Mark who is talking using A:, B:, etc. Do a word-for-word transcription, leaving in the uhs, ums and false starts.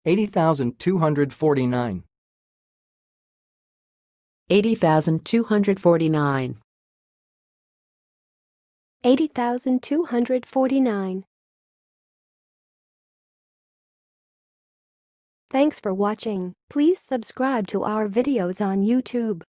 A: eighty thousand two hundred forty-nine.
B: eighty thousand two hundred forty-nine.
C: eighty thousand two hundred forty-nine. Thanks for watching. Please subscribe to our videos on YouTube.